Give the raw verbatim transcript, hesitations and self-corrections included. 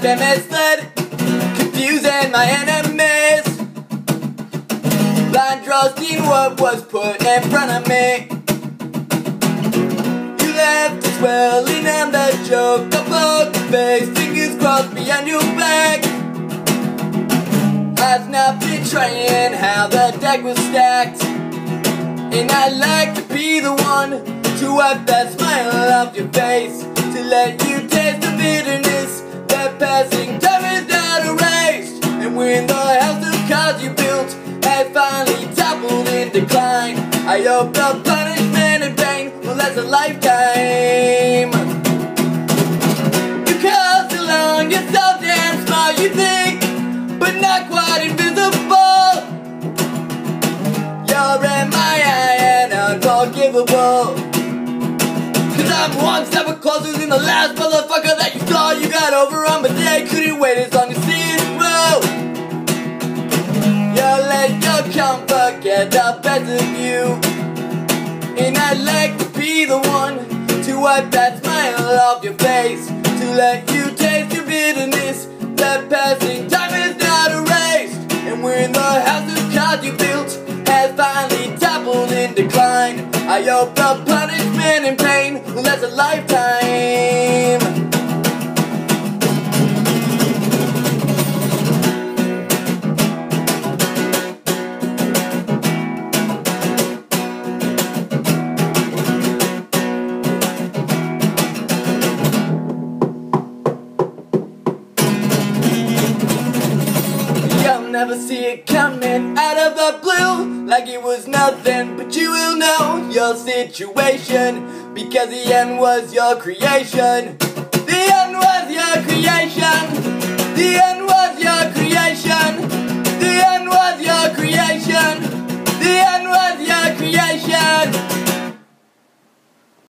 and misled, confusing my enemies, blind trusting what was put in front of me. You left us swelling on the joke, a poker face, fingers crossed behind your back. I've not been trying how the deck was stacked, and I'd like to be the one to wipe that smile off your face, to let you taste the bitterness that passing time is not erased. And when the house of cards you built has finally toppled in decline, I hope the punishment and pain will last a lifetime. You caused along, you're so damn smart, you think, but not quite invisible. You're in my eye and unforgivable, 'cause I'm one step closer than the last motherfucker that you thought you got over on, but they couldn't wait as long as see it through. You let your comfort get the best of you, and I'd like to be the one to wipe that smile off your face, to let you taste your bitterness that passing time is not erased. And when the house of cards you built has finally toppled in decline, I hope the punishment and pain will last a lifetime. You'll never see it coming out of the blue, like it was nothing, but you will know your situation, because the end was your creation. The end was your creation.